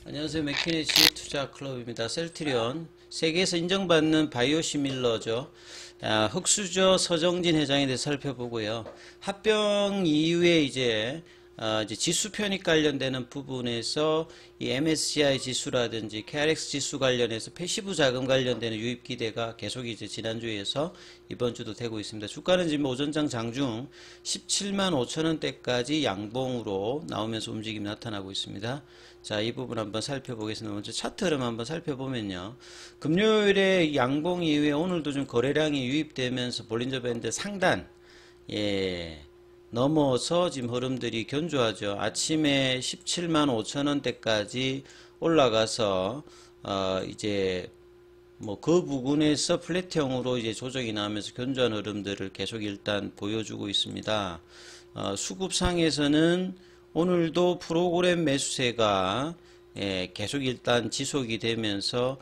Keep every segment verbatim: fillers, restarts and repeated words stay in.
안녕하세요. 맥키네시 투자클럽입니다. 셀트리온 세계에서 인정받는 바이오시밀러죠. 아, 흑수저 서정진 회장에 대해서 살펴보고요. 합병 이후에 이제 아, 이제 지수 편입 관련되는 부분에서 이 엠에스시아이 지수라든지 케이알엑스 지수 관련해서 패시브 자금 관련되는 유입 기대가 계속 이제 지난주에서 이번 주도 되고 있습니다. 주가는 지금 오전장 장중 십칠만 오천 원대까지 양봉으로 나오면서 움직임이 나타나고 있습니다. 자, 이 부분 한번 살펴보겠습니다. 먼저 차트 흐름 한번 살펴보면요. 금요일에 양봉 이후에 오늘도 좀 거래량이 유입되면서 볼린저 밴드 상단, 예, 넘어서 지금 흐름들이 견조하죠. 아침에 십칠만 오천 원대까지 올라가서, 어, 이제, 뭐, 그 부분에서 플랫형으로 이제 조정이 나오면서 견조한 흐름들을 계속 일단 보여주고 있습니다. 어, 수급상에서는 오늘도 프로그램 매수세가 예, 계속 일단 지속이 되면서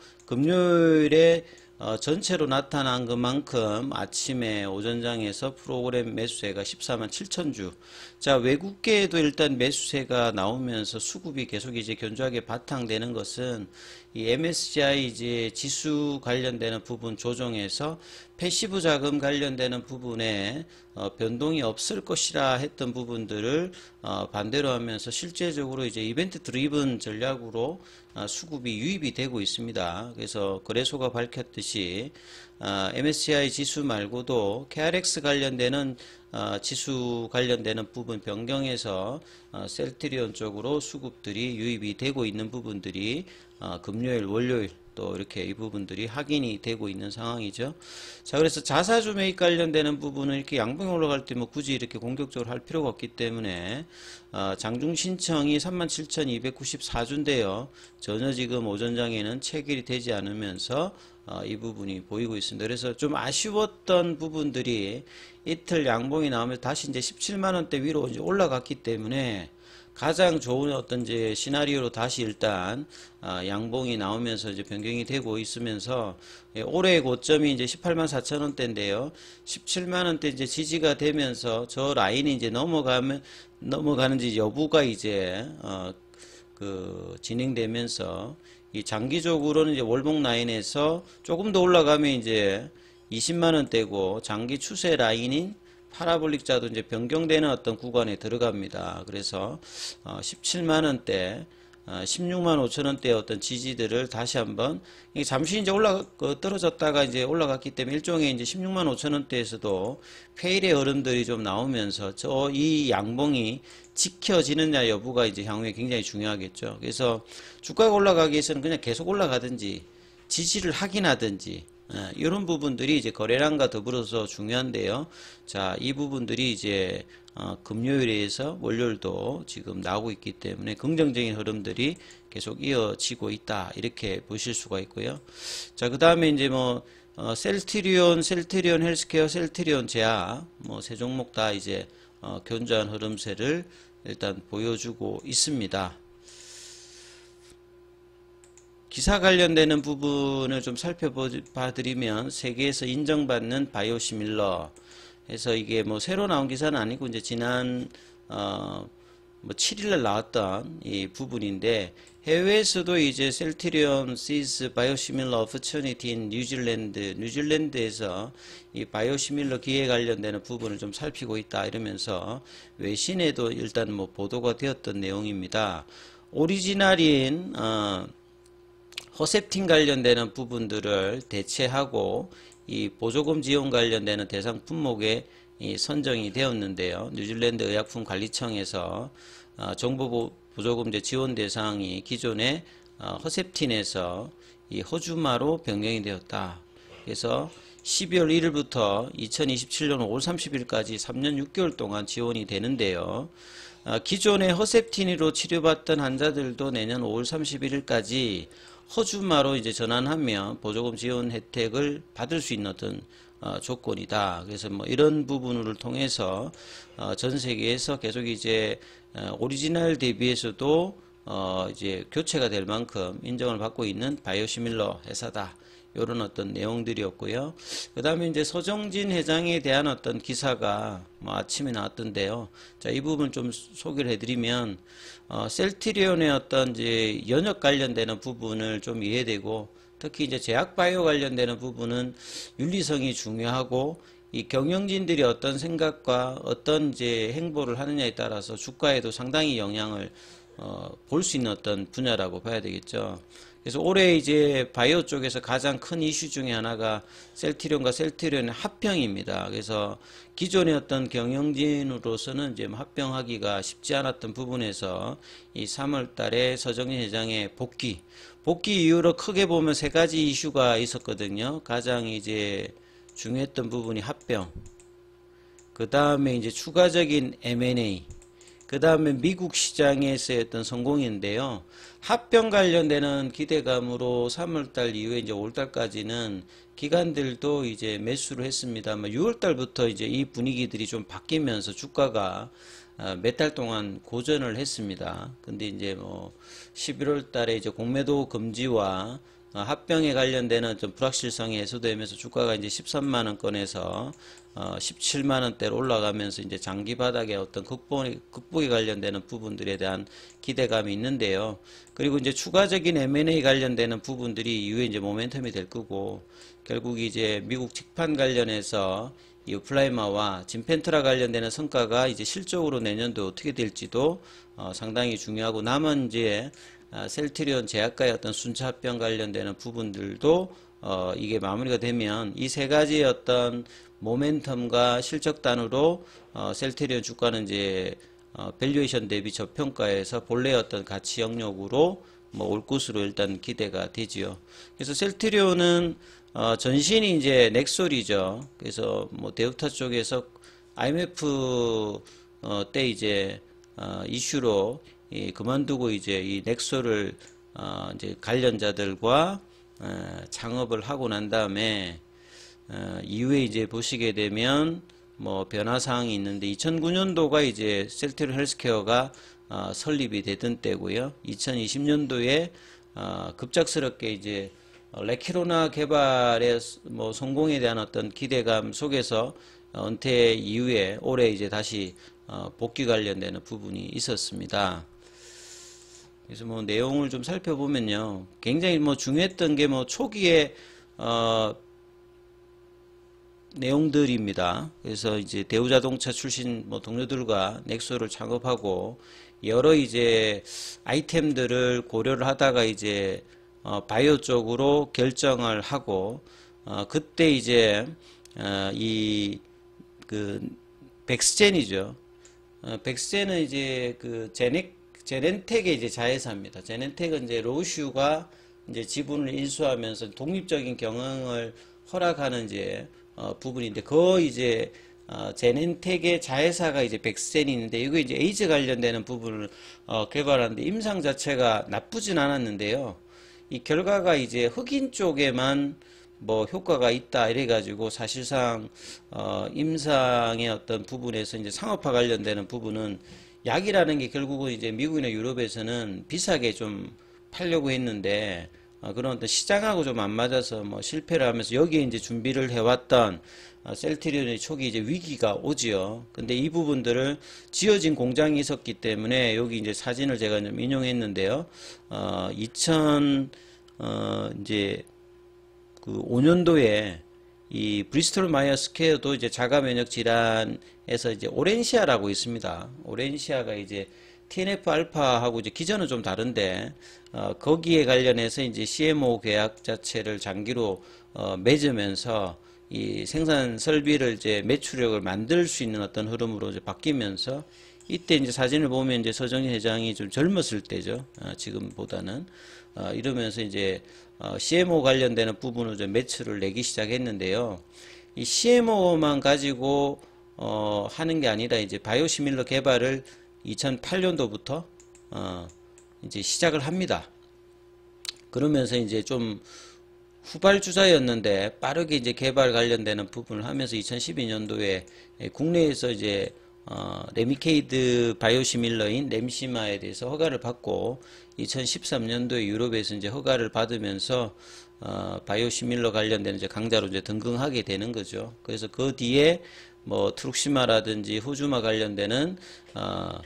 금요일에 어, 전체로 나타난 것만큼 아침에 오전장에서 프로그램 매수세가 십사만 칠천 주. 자, 외국계에도 일단 매수세가 나오면서 수급이 계속 이제 견조하게 바탕되는 것은 이 엠에스시아이 이제 지수 관련되는 부분 조정에서 패시브 자금 관련되는 부분에 어, 변동이 없을 것이라 했던 부분들을 어, 반대로 하면서 실제적으로 이제 이벤트 드리븐 전략으로 어, 수급이 유입이 되고 있습니다. 그래서 거래소가 밝혔듯이 어, 엠에스시아이 지수 말고도 케이알엑스 관련되는 어, 지수 관련되는 부분 변경해서 어, 셀트리온 쪽으로 수급들이 유입이 되고 있는 부분들이 어, 금요일, 월요일 또 이렇게 이 부분들이 확인이 되고 있는 상황이죠. 자, 그래서 자사주 매입 관련되는 부분은 이렇게 양봉이 올라갈 때 뭐 굳이 이렇게 공격적으로 할 필요가 없기 때문에 어, 장중 신청이 삼만 칠천이백구십사 주인데요. 전혀 지금 오전장에는 체결이 되지 않으면서 어, 이 부분이 보이고 있습니다. 그래서 좀 아쉬웠던 부분들이 이틀 양봉이 나오면서 다시 이제 십칠만 원대 위로 이제 올라갔기 때문에 가장 좋은 어떤 이제 시나리오로 다시 일단 아, 양봉이 나오면서 이제 변경이 되고 있으면서 예, 올해의 고점이 이제 십팔만 사천 원대인데요. 십칠만 원대 이제 지지가 되면서 저 라인이 이제 넘어가면 넘어가는지 여부가 이제 어, 그 진행되면서 이 장기적으로는 이제 월봉 라인에서 조금 더 올라가면 이제 이십만 원대고 장기 추세 라인인 파라볼릭자도 이제 변경되는 어떤 구간에 들어갑니다. 그래서 어 십칠만 원대, 어 십육만 오천 원대 어떤 지지들을 다시 한번 잠시 이제 올라 떨어졌다가 이제 올라갔기 때문에 일종의 이제 십육만 오천 원대에서도 페일의 흐름들이 좀 나오면서 저 이 양봉이 지켜지느냐 여부가 이제 향후에 굉장히 중요하겠죠. 그래서 주가가 올라가기 위해서는 그냥 계속 올라가든지 지지를 확인하든지 예, 이런 부분들이 이제 거래량과 더불어서 중요한데요. 자, 이 부분들이 이제 어, 금요일에서 월요일도 지금 나오고 있기 때문에 긍정적인 흐름들이 계속 이어지고 있다 이렇게 보실 수가 있고요. 자, 그 다음에 이제 뭐 어, 셀트리온, 셀트리온 헬스케어, 셀트리온 제약 뭐 세 종목 다 이제 어, 견조한 흐름세를 일단 보여주고 있습니다. 기사 관련되는 부분을 좀 살펴봐드리면 세계에서 인정받는 바이오시밀러 해서 이게 뭐 새로 나온 기사는 아니고 이제 지난 어 뭐 칠 일날 나왔던 이 부분인데 해외에서도 이제 셀트리온 sees biosimilar opportunity in 뉴질랜드 뉴질랜드에서 이 바이오시밀러 기회 관련되는 부분을 좀 살피고 있다 이러면서 외신에도 일단 뭐 보도가 되었던 내용입니다. 오리지널인 어 허셉틴 관련되는 부분들을 대체하고 이 보조금 지원 관련되는 대상 품목에 이 선정이 되었는데요. 뉴질랜드 의약품관리청에서 어, 정부 보조금제 지원 대상이 기존의 어, 허셉틴에서 이 허주마로 변경이 되었다. 그래서 십이월 일일부터 이천이십칠년 오월 삼십일까지 삼 년 육 개월 동안 지원이 되는데요. 어, 기존의 허셉틴으로 치료받던 환자들도 내년 오월 삼십일일까지 허주마로 이제 전환하면 보조금 지원 혜택을 받을 수 있는 어떤 어, 조건이다. 그래서 뭐 이런 부분을 통해서 어, 전 세계에서 계속 이제 어, 오리지널 대비해서도 어, 이제 교체가 될 만큼 인정을 받고 있는 바이오시밀러 회사다. 이런 어떤 내용들이었고요. 그 다음에 이제 서정진 회장에 대한 어떤 기사가 뭐 아침에 나왔던데요. 자, 이 부분 좀 소개를 해드리면, 어, 셀트리온의 어떤 이제 연역 관련되는 부분을 좀 이해되고, 특히 이제 제약바이오 관련되는 부분은 윤리성이 중요하고, 이 경영진들이 어떤 생각과 어떤 이제 행보를 하느냐에 따라서 주가에도 상당히 영향을 어, 볼 수 있는 어떤 분야라고 봐야 되겠죠. 그래서 올해 이제 바이오 쪽에서 가장 큰 이슈 중에 하나가 셀트리온과 셀트리온의 합병입니다. 그래서 기존의 어떤 경영진으로서는 이제 합병하기가 쉽지 않았던 부분에서 이 삼월 달에 서정진 회장의 복귀, 복귀 이후로 크게 보면 세 가지 이슈가 있었거든요. 가장 이제 중요했던 부분이 합병, 그 다음에 이제 추가적인 엠 앤 에이, 그 다음에 미국 시장에서의 어떤 성공인데요. 합병 관련되는 기대감으로 삼월 달 이후에 이제 오월 달까지는 기관들도 이제 매수를 했습니다만 유월 달부터 이제 이 분위기들이 좀 바뀌면서 주가가 몇 달 동안 고전을 했습니다. 근데 이제 뭐 십일월 달에 이제 공매도 금지와 합병에 관련되는 좀 불확실성이 해소되면서 주가가 이제 십삼만 원권에서 어 십칠만 원대로 올라가면서 이제 장기 바닥의 어떤 극복에, 극복에 관련되는 부분들에 대한 기대감이 있는데요. 그리고 이제 추가적인 엠 앤 에이 관련되는 부분들이 이후에 이제 모멘텀이 될 거고, 결국 이제 미국 직판 관련해서 이 우플라이마와 진펜트라 관련되는 성과가 이제 실적으로 내년도 어떻게 될지도 어 상당히 중요하고, 남은 이제 아, 셀트리온 제약과의 어떤 순차 합병 관련되는 부분들도 어, 이게 마무리가 되면 이 세 가지의 어떤 모멘텀과 실적단으로 어, 셀트리온 주가는 이제 어, 밸류에이션 대비 저평가에서 본래의 어떤 가치 영역으로 뭐 올 것으로 일단 기대가 되지요. 그래서 셀트리온은 어, 전신이 이제 넥솔이죠. 그래서 뭐 데우타 쪽에서 아이 엠 에프 어, 때 이제 어, 이슈로 이 그만두고 이제 이 넥소를 어 이제 관련자들과 어 창업을 하고 난 다음에 어 이후에 이제 보시게 되면 뭐 변화 사항이 있는데, 이천구 년도가 이제 셀트리온 헬스케어가 어 설립이 되던 때고요. 이천이십 년도에 어 급작스럽게 이제 레키로나 개발의 뭐 성공에 대한 어떤 기대감 속에서 은퇴 이후에 올해 이제 다시 어 복귀 관련되는 부분이 있었습니다. 그래서 뭐 내용을 좀 살펴보면요, 굉장히 뭐 중요했던 게 뭐 초기에 어 내용들입니다. 그래서 이제 대우자동차 출신 뭐 동료들과 넥소를 창업하고 여러 이제 아이템들을 고려를 하다가 이제 어 바이오 쪽으로 결정을 하고, 어 그때 이제 어 이 그 백스젠이죠. 어 백스젠은 이제 그 제넥 제넨텍의 이제 자회사입니다. 제넨텍은 이제 로슈가 이제 지분을 인수하면서 독립적인 경영을 허락하는 이제 어 부분인데, 그 이제 어 제넨텍의 자회사가 이제 백스젠이 있는데, 이거 이제 에이즈 관련되는 부분을 어 개발하는데 임상 자체가 나쁘진 않았는데요. 이 결과가 이제 흑인 쪽에만 뭐 효과가 있다 이래가지고 사실상 어 임상의 어떤 부분에서 이제 상업화 관련되는 부분은, 약이라는 게 결국은 이제 미국이나 유럽에서는 비싸게 좀 팔려고 했는데 어, 그런 어떤 시장하고 좀 안 맞아서 뭐 실패를 하면서 여기에 이제 준비를 해왔던 어, 셀트리온의 초기 이제 위기가 오지요. 근데 이 부분들을 지어진 공장이 있었기 때문에 여기 이제 사진을 제가 좀 인용했는데요. 어, 이천 어, 이제 그 오 년도에 이 브리스톨 마이어 스퀘어도 이제 자가 면역 질환에서 이제 오렌시아라고 있습니다. 오렌시아가 이제 티 엔 에프 알파하고 이제 기전은 좀 다른데 어, 거기에 관련해서 이제 씨 엠 오 계약 자체를 장기로 어, 맺으면서 이 생산 설비를 이제 매출력을 만들 수 있는 어떤 흐름으로 이제 바뀌면서, 이때 이제 사진을 보면 이제 서정진 회장이 좀 젊었을 때죠. 어, 지금보다는 어, 이러면서 이제 어, 씨 엠 오 관련되는 부분으로 좀 매출을 내기 시작했는데요. 이 씨 엠 오만 가지고 어, 하는 게 아니라 이제 바이오시밀러 개발을 이천팔 년도부터 어, 이제 시작을 합니다. 그러면서 이제 좀 후발주자였는데 빠르게 이제 개발 관련되는 부분을 하면서 이천십이 년도에 국내에서 이제 어, 레미케이드 바이오시밀러인 렘시마에 대해서 허가를 받고 이천십삼 년도에 유럽에서 이제 허가를 받으면서 어, 바이오시밀러 관련된 이제 강자로 이제 등극하게 되는 거죠. 그래서 그 뒤에 뭐 트룩시마라든지 후주마 관련되는 어,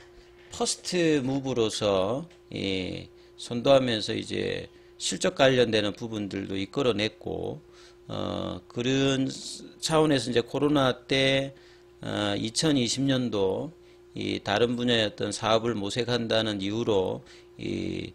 퍼스트 무브로서 이 선도하면서 이제 실적 관련되는 부분들도 이끌어냈고 어, 그런 차원에서 이제 코로나 때 어, 이천이십 년도 이 다른 분야의 어떤 사업을 모색한다는 이유로 이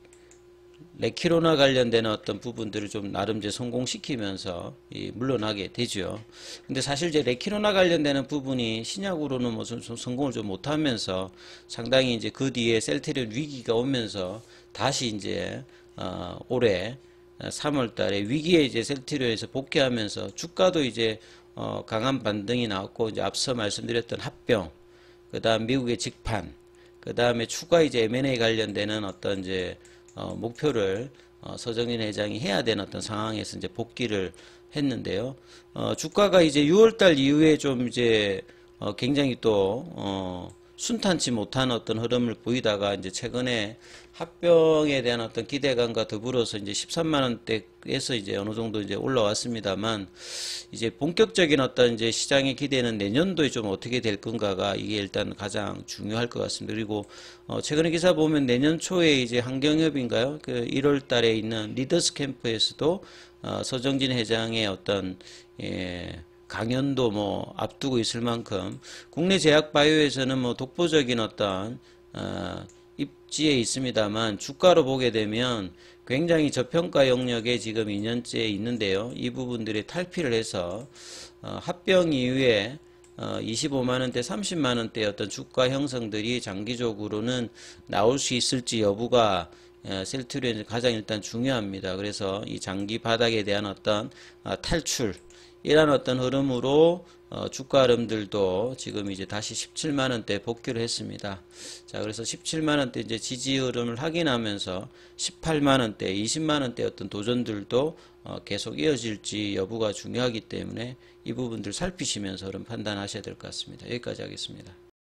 레키로나 관련되는 어떤 부분들을 좀 나름 이제 성공시키면서 이 물러나게 되죠. 근데 사실 이제 레키로나 관련되는 부분이 신약으로는 뭐 좀 성공을 좀 못하면서 상당히 이제 그 뒤에 셀트리온 위기가 오면서 다시 이제 어 올해 삼월 달에 위기에 이제 셀트리온에서 복귀하면서 주가도 이제 어 강한 반등이 나왔고 이제 앞서 말씀드렸던 합병, 그다음 미국의 직판, 그다음에 추가 이제 엠 앤 에이 관련되는 어떤 이제 어, 목표를 어, 서정진 회장이 해야 되는 어떤 상황에서 이제 복귀를 했는데요. 어, 주가가 이제 유월달 이후에 좀 이제 어, 굉장히 또 어, 순탄치 못한 어떤 흐름을 보이다가 이제 최근에 합병에 대한 어떤 기대감과 더불어서 이제 십삼만 원대에서 이제 어느 정도 이제 올라왔습니다만 이제 본격적인 어떤 이제 시장의 기대는 내년도에 좀 어떻게 될 건가가 이게 일단 가장 중요할 것 같습니다. 그리고 어 최근에 기사 보면 내년 초에 이제 한경협인가요? 그 일월 달에 있는 리더스 캠프에서도 어 서정진 회장의 어떤 예 강연도 뭐 앞두고 있을 만큼 국내 제약 바이오에서는 뭐 독보적인 어떤 어 입지에 있습니다만 주가로 보게 되면 굉장히 저평가 영역에 지금 이 년째 있는데요. 이 부분들이 탈피를 해서 어 합병 이후에 어 이십오만 원대, 삼십만 원대 어떤 주가 형성들이 장기적으로는 나올 수 있을지 여부가 셀트리온이 가장 일단 중요합니다. 그래서 이 장기 바닥에 대한 어떤 탈출, 이러한 어떤 흐름으로 어, 주가 흐름들도 지금 이제 다시 십칠만 원대 복귀를 했습니다. 자, 그래서 십칠만 원대 이제 지지 흐름을 확인하면서 십팔만 원대, 이십만 원대 어떤 도전들도 어, 계속 이어질지 여부가 중요하기 때문에 이 부분들 살피시면서 흐름 판단하셔야 될 것 같습니다. 여기까지 하겠습니다.